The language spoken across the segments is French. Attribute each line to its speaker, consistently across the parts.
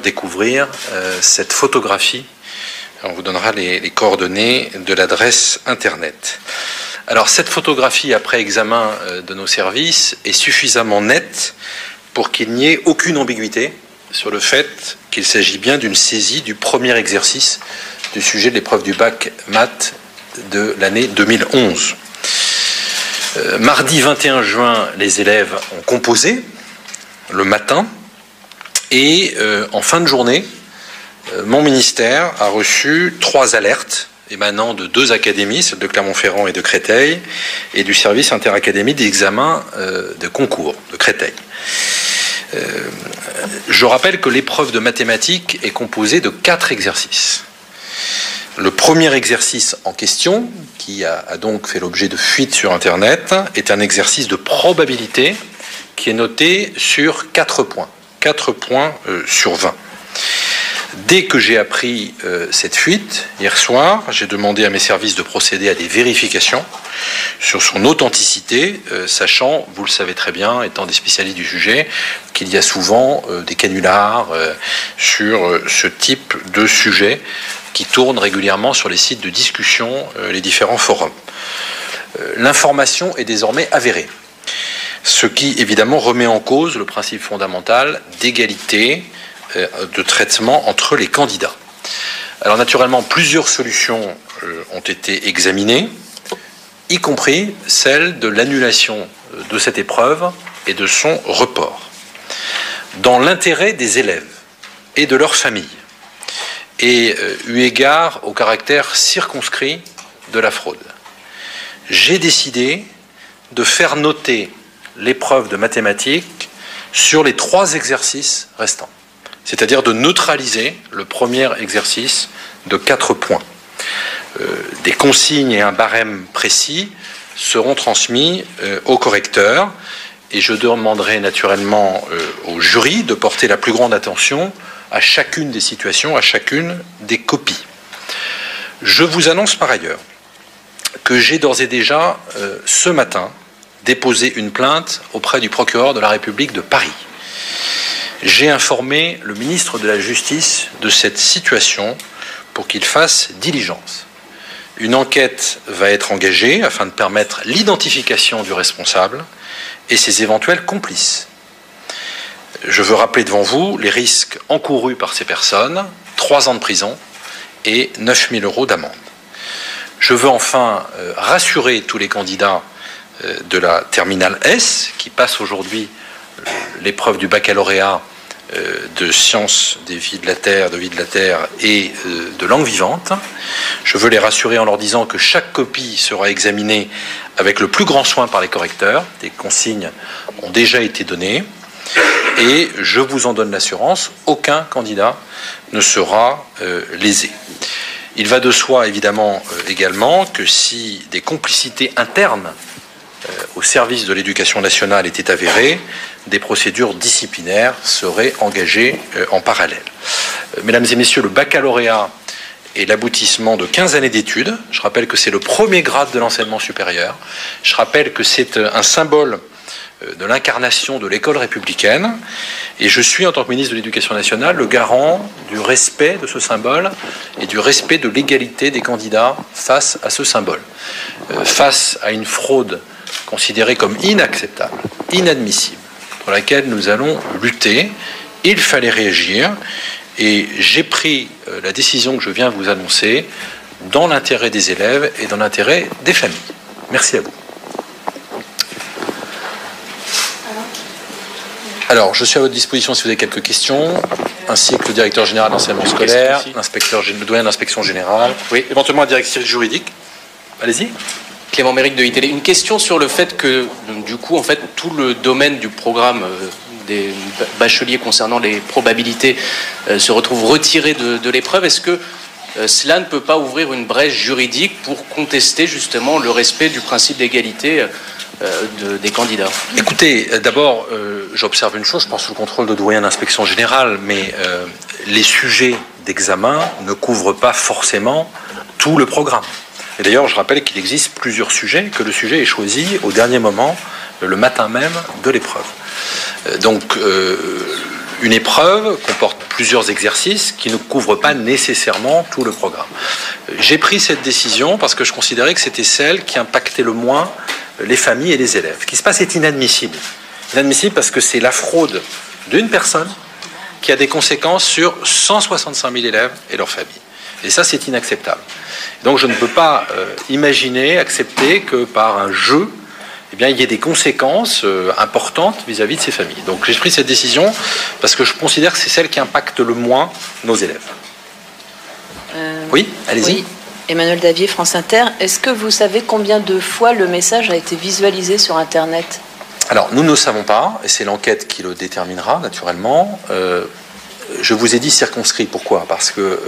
Speaker 1: découvrir cette photographie. On vous donnera les coordonnées de l'adresse Internet. Alors, cette photographie, après examen de nos services, est suffisamment nette pour qu'il n'y ait aucune ambiguïté sur le fait qu'il s'agit bien d'une saisie du premier exercice du sujet de l'épreuve du bac maths de l'année 2011. Mardi 21 juin, les élèves ont composé le matin et en fin de journée, mon ministère a reçu 3 alertes émanant de 2 académies, celle de Clermont-Ferrand et de Créteil, et du service interacadémie d'examen de concours de Créteil. Je rappelle que l'épreuve de mathématiques est composée de 4 exercices. Le premier exercice en question, qui a donc fait l'objet de fuites sur Internet, est un exercice de probabilité qui est noté sur 4 points. 4 points sur 20. Dès que j'ai appris cette fuite, hier soir, j'ai demandé à mes services de procéder à des vérifications sur son authenticité, sachant, vous le savez très bien, étant des spécialistes du sujet, qu'il y a souvent des canulars sur ce type de sujet qui tournent régulièrement sur les sites de discussion, les différents forums. L'information est désormais avérée, ce qui évidemment remet en cause le principe fondamental d'égalité de traitement entre les candidats. Alors naturellement, plusieurs solutions ont été examinées, y compris celle de l'annulation de cette épreuve et de son report. Dans l'intérêt des élèves et de leurs familles, et eu égard au caractère circonscrit de la fraude, j'ai décidé de faire noter l'épreuve de mathématiques sur les 3 exercices restants, c'est-à-dire de neutraliser le premier exercice de 4 points. Des consignes et un barème précis seront transmis au correcteur et je demanderai naturellement au jury de porter la plus grande attention à chacune des situations, à chacune des copies. Je vous annonce par ailleurs que j'ai d'ores et déjà, ce matin, déposé une plainte auprès du procureur de la République de Paris. J'ai informé le ministre de la Justice de cette situation pour qu'il fasse diligence. Une enquête va être engagée afin de permettre l'identification du responsable et ses éventuels complices. Je veux rappeler devant vous les risques encourus par ces personnes, 3 ans de prison et 9 000 € d'amende. Je veux enfin rassurer tous les candidats de la terminale S qui passent aujourd'hui l'épreuve du baccalauréat de sciences des vies de la Terre, et de langue vivante. Je veux les rassurer en leur disant que chaque copie sera examinée avec le plus grand soin par les correcteurs. Des consignes ont déjà été données. Et je vous en donne l'assurance, aucun candidat ne sera lésé. Il va de soi évidemment également que si des complicités internes au service de l'éducation nationale étaient avérées, des procédures disciplinaires seraient engagées en parallèle. Mesdames et messieurs, le baccalauréat est l'aboutissement de 15 années d'études. Je rappelle que c'est le premier grade de l'enseignement supérieur. Je rappelle que c'est un symbole de l'incarnation de l'école républicaine. Et je suis, en tant que ministre de l'Éducation nationale, le garant du respect de ce symbole et du respect de l'égalité des candidats face à ce symbole. Face à une fraude considérée comme inacceptable, inadmissible, pour laquelle nous allons lutter, il fallait réagir. Et j'ai pris la décision que je viens vous annoncer dans l'intérêt des élèves et dans l'intérêt des familles. Merci à vous. Alors, je suis à votre disposition si vous avez quelques questions, ainsi que le directeur général d'enseignement scolaire, le doyen d'inspection générale, oui, éventuellement la directrice juridique. Allez-y.
Speaker 2: Clément Méric de ITélé. Une question sur le fait que, du coup, en fait, tout le domaine du programme des bacheliers concernant les probabilités se retrouve retiré de l'épreuve. Est-ce que cela ne peut pas ouvrir une brèche juridique pour contester justement le respect du principe d'égalité des candidats?
Speaker 1: Écoutez, d'abord, j'observe une chose, je pense sous le contrôle de doyen d'inspection générale, mais les sujets d'examen ne couvrent pas forcément tout le programme. Et d'ailleurs, je rappelle qu'il existe plusieurs sujets, que le sujet est choisi au dernier moment, le matin même de l'épreuve. Donc, une épreuve comporte plusieurs exercices qui ne couvrent pas nécessairement tout le programme. J'ai pris cette décision parce que je considérais que c'était celle qui impactait le moins les familles et les élèves. Ce qui se passe est inadmissible. Inadmissible parce que c'est la fraude d'une personne qui a des conséquences sur 165 000 élèves et leurs familles. Et ça, c'est inacceptable. Donc je ne peux pas imaginer, accepter que par un jeu, eh bien, il y ait des conséquences importantes vis-à-vis de ces familles. Donc j'ai pris cette décision parce que je considère que c'est celle qui impacte le moins nos élèves. Oui, allez-y.
Speaker 3: Oui. Emmanuel Davier, France Inter. Est-ce que vous savez combien de fois le message a été visualisé sur Internet ?
Speaker 1: Alors, nous ne le savons pas, et c'est l'enquête qui le déterminera, naturellement. Je vous ai dit circonscrit. Pourquoi ? Parce que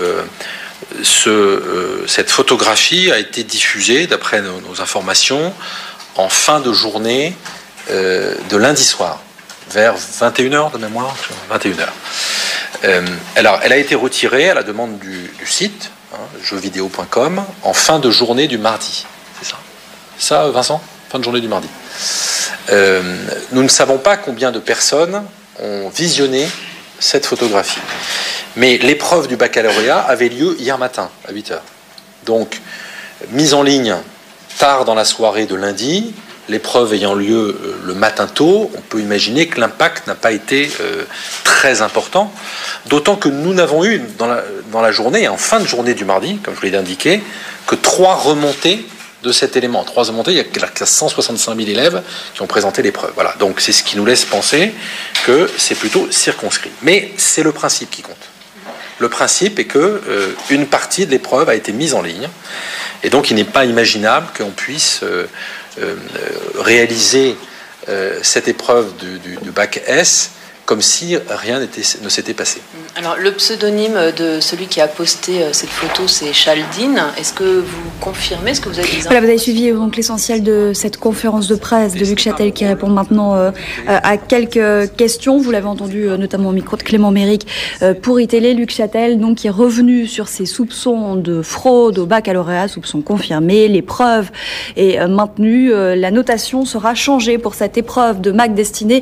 Speaker 1: cette photographie a été diffusée, d'après nos informations, en fin de journée de lundi soir, vers 21h de mémoire, 21h. Alors, elle a été retirée à la demande du site, jeuxvideo.com, en fin de journée du mardi. C'est ça ? Ça, Vincent ? Fin de journée du mardi. Nous ne savons pas combien de personnes ont visionné cette photographie. Mais l'épreuve du baccalauréat avait lieu hier matin, à 8h. Donc, mise en ligne tard dans la soirée de lundi, l'épreuve ayant lieu le matin tôt, on peut imaginer que l'impact n'a pas été très important, d'autant que nous n'avons eu dans la journée, en fin de journée du mardi, comme je l'ai indiqué, que 3 remontées de cet élément. 3 remontées, il y a 165 000 élèves qui ont présenté l'épreuve. Voilà, donc c'est ce qui nous laisse penser que c'est plutôt circonscrit. Mais c'est le principe qui compte. Le principe est que une partie de l'épreuve a été mise en ligne, et donc il n'est pas imaginable qu'on puisse réaliser cette épreuve du bac S comme si rien ne s'était passé.
Speaker 3: Alors, le pseudonyme de celui qui a posté cette photo, c'est Chaldine. Est-ce que vous confirmez, est-ce que vous avez des informations ?
Speaker 4: Voilà, vous avez suivi donc l'essentiel de cette conférence de presse de Luc Châtel qui répond maintenant à quelques questions. Vous l'avez entendu notamment au micro de Clément Méric pour iTélé. Luc Châtel, donc, qui est revenu sur ses soupçons de fraude au baccalauréat, soupçons confirmés. L'épreuve est maintenue. La notation sera changée pour cette épreuve de maths destinée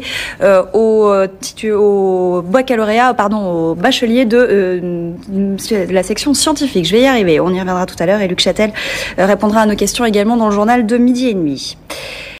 Speaker 4: au baccalauréat, au bachelier de la section scientifique. Je vais y arriver, on y reviendra tout à l'heure et Luc Châtel répondra à nos questions également dans le journal de 12h30.